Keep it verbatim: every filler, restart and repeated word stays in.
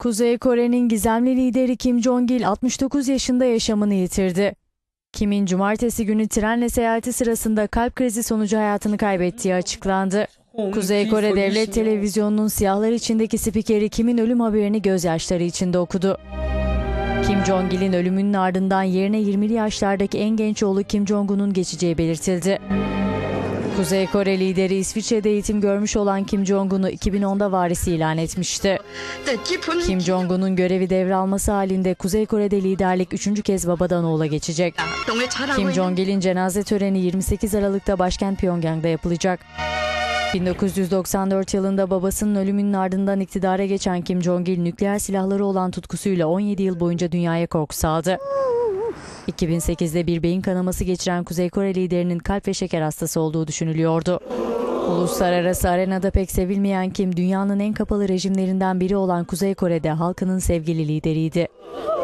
Kuzey Kore'nin gizemli lideri Kim Jong-il altmış dokuz yaşında yaşamını yitirdi. Kim'in cumartesi günü trenle seyahati sırasında kalp krizi sonucu hayatını kaybettiği açıklandı. Kuzey Kore Devlet Televizyonu'nun siyahlar içindeki spikeri Kim'in ölüm haberini gözyaşları içinde okudu. Kim Jong-il'in ölümünün ardından yerine yirmili yaşlardaki en genç oğlu Kim Jong-un'un geçeceği belirtildi. Kuzey Kore lideri İsviçre'de eğitim görmüş olan Kim Jong-un'u iki bin onda varisi ilan etmişti. Kim Jong-un'un görevi devralması halinde Kuzey Kore'de liderlik üçüncü kez babadan oğula geçecek. Kim Jong-il'in cenaze töreni yirmi sekiz Aralık'ta başkent Pyongyang'da yapılacak. bin dokuz yüz doksan dört yılında babasının ölümünün ardından iktidara geçen Kim Jong-il nükleer silahları olan tutkusuyla on yedi yıl boyunca dünyaya korku saldı. iki bin sekizde bir beyin kanaması geçiren Kuzey Kore liderinin kalp ve şeker hastası olduğu düşünülüyordu. Uluslararası arenada pek sevilmeyen Kim, dünyanın en kapalı rejimlerinden biri olan Kuzey Kore'de halkının sevgili lideriydi.